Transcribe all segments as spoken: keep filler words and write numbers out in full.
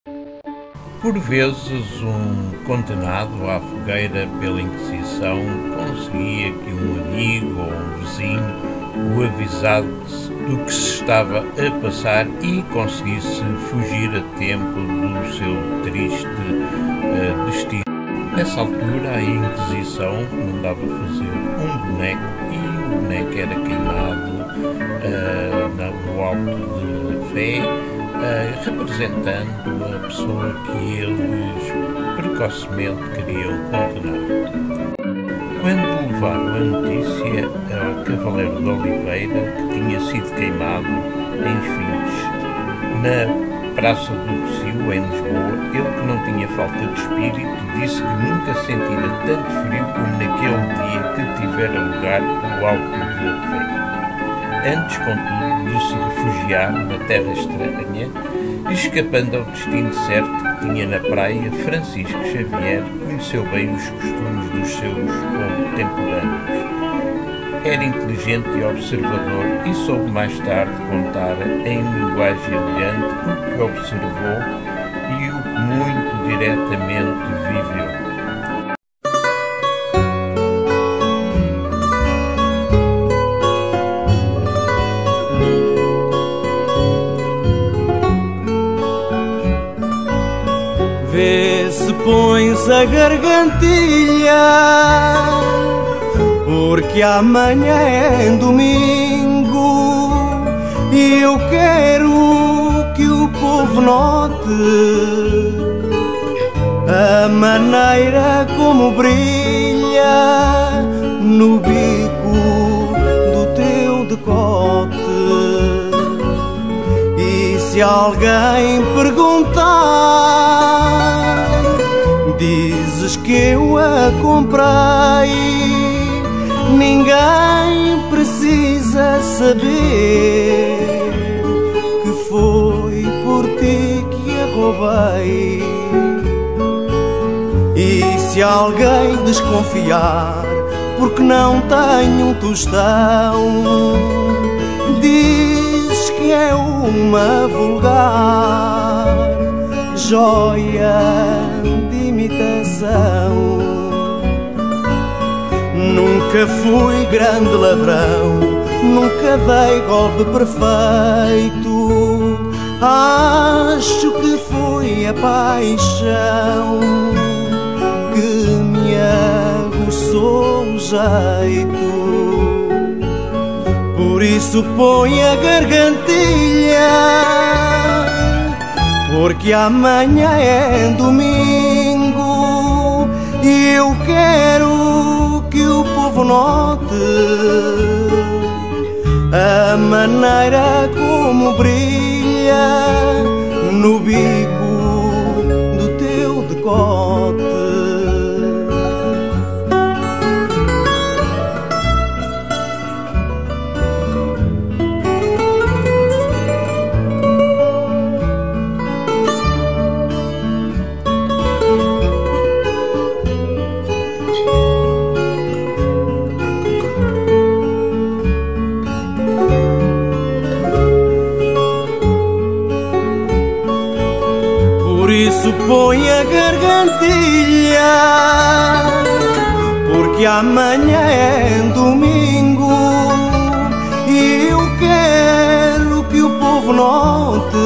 Por vezes, um condenado à fogueira pela Inquisição conseguia que um amigo ou um vizinho o avisasse do que se estava a passar e conseguisse fugir a tempo do seu triste uh, destino. Nessa altura, a Inquisição mandava fazer um boneco e o boneco era queimado uh, no alto de fé, Uh, representando a pessoa que eles precocemente queriam condenar. Quando levaram a notícia ao Cavaleiro de Oliveira que tinha sido queimado em Esfinges, na Praça do Rossio, em Lisboa, ele, que não tinha falta de espírito, disse que nunca sentira tanto frio como naquele dia que tivera lugar o alto de fé. Antes, contudo, de se refugiar na terra estranha, escapando ao destino certo que tinha na praia, Francisco Xavier conheceu bem os costumes dos seus contemporâneos. Era inteligente e observador e soube mais tarde contar em linguagem elegante o que observou e o que muito diretamente viveu. Vê se pões a gargantilha, porque amanhã é domingo e eu quero que o povo note a maneira como brilha no bico do teu decote. E se alguém perguntar, dizes que eu a comprei. Ninguém precisa saber que foi por ti que a roubei. E se alguém desconfiar porque não tenho um tostão, dizes que é uma vulgar joia de imitação. Nunca fui grande ladrão, nunca dei golpe perfeito. Acho que foi a paixão que me aguçou o jeito. Por isso põe a gargantilha, porque amanhã é domingo e eu quero que o povo note a maneira como brilha no bico do teu decote. Por isso põe a gargantilha, porque amanhã é domingo e eu quero que o povo note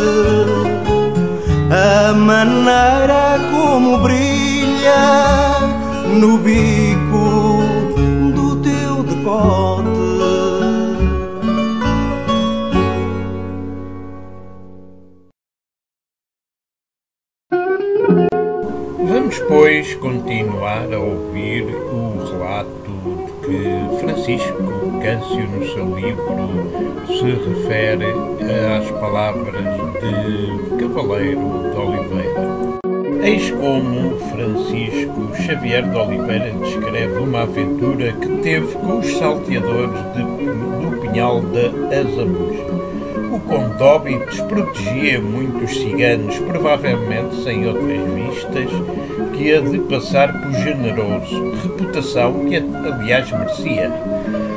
a maneira como brilha no bico do teu decote. Vamos, pois, continuar a ouvir o relato de que Francisco Câncio, no seu livro, se refere às palavras de Cavaleiro de Oliveira. Eis como Francisco Xavier de Oliveira descreve uma aventura que teve com os salteadores de, do Pinhal da Azabuja. O conde desprotegia muitos ciganos, provavelmente sem outras vistas que a de passar por generoso, reputação que aliás merecia.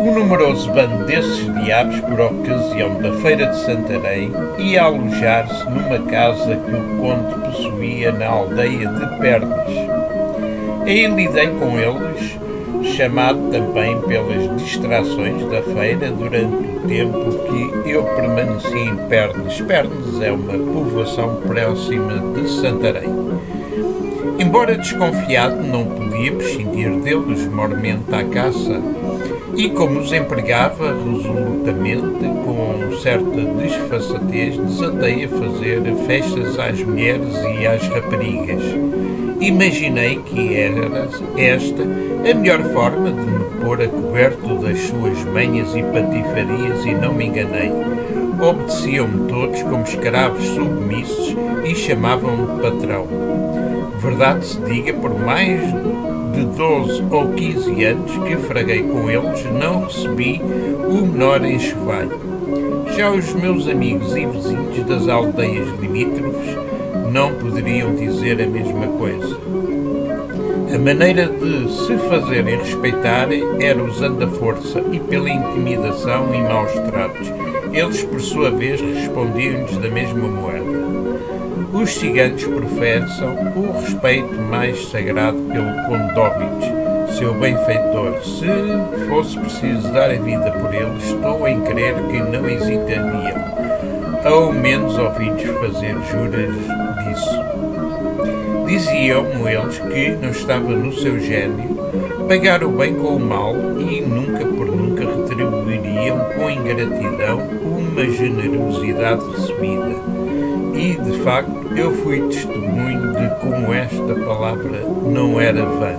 Um numeroso bando desses diabos, por ocasião da Feira de Santarém, ia alojar-se numa casa que o conde possuía na aldeia de Pernas. Aí lidei com eles, chamado também pelas distrações da feira durante o tempo que eu permaneci em Pernas. Pernas é uma povoação próxima de Santarém. Embora desconfiado, não podia prescindir deles mormente à caça, e como os empregava resolutamente, com certa desfaçatez, desatei a fazer festas às mulheres e às raparigas. Imaginei que era esta a melhor forma de me pôr a coberto das suas manhas e patifarias, e não me enganei. Obedeciam-me todos como escravos submissos e chamavam-me patrão. Verdade se diga, por mais de doze ou quinze anos que fraguei com eles, não recebi o menor enxovalho. Já os meus amigos e vizinhos das aldeias limítrofes não poderiam dizer a mesma coisa. A maneira de se fazerem respeitar era usando a força e pela intimidação e maus tratos. Eles, por sua vez, respondiam-lhes da mesma moeda. Os ciganos professam o respeito mais sagrado pelo condóbitos, seu benfeitor. Se fosse preciso dar a vida por eles, estou em crer que não hesitariam, ao menos ouvi-los fazer juras disso. Diziam-me eles que não estava no seu gênio pagar o bem com o mal e nunca por nunca retribuiriam com ingratidão uma generosidade recebida. E, de facto, eu fui testemunho de como esta palavra não era vã.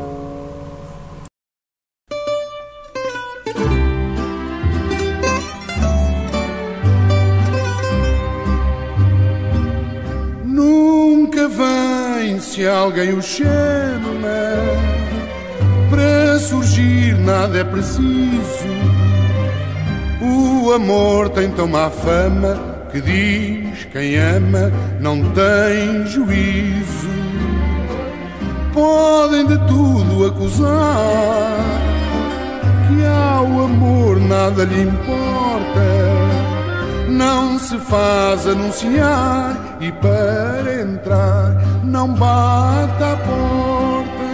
Nunca vem se alguém o chama, para surgir nada é preciso. O amor tem tão má fama que diz quem ama não tem juízo. Podem de tudo acusar, que ao amor nada lhe importa. Não se faz anunciar e para entrar não bate à porta.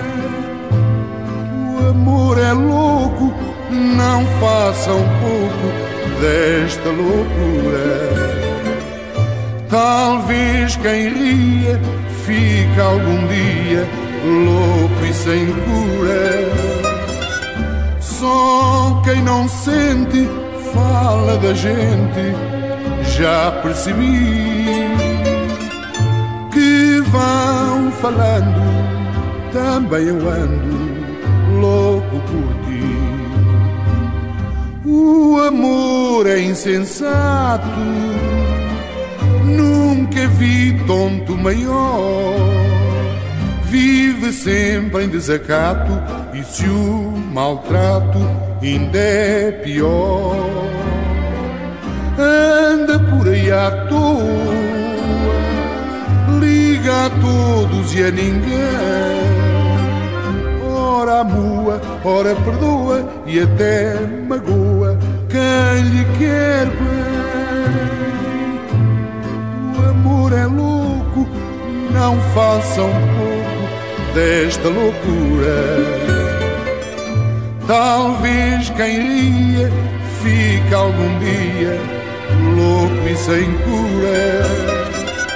O amor é louco, não faça um pouco desta loucura. Talvez quem ria fica algum dia louco e sem cura. Só quem não sente fala da gente, já percebi. Que vão falando, também eu ando louco por ti. O amor é insensato, nunca vi tonto maior. Vive sempre em desacato e se o maltrato ainda é pior. Anda por aí à toa, liga a todos e a ninguém. Ora amua, ora perdoa e até magoa quem lhe quer bem. O amor é louco, não faça um pouco desta loucura. Talvez quem ria fique algum dia louco e sem cura.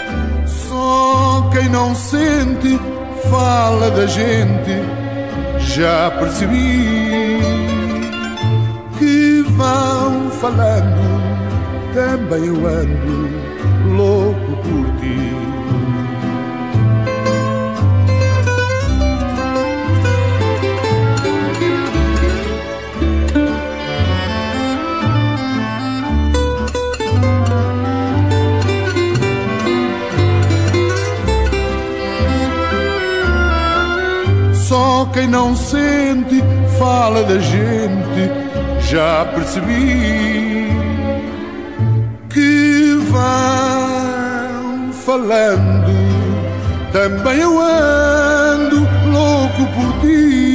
Só quem não sente fala da gente, já percebi. Que vão falando, também eu ando louco por ti. Só quem não sente fala da gente, já percebi. Que vão falando, também eu ando louco por ti.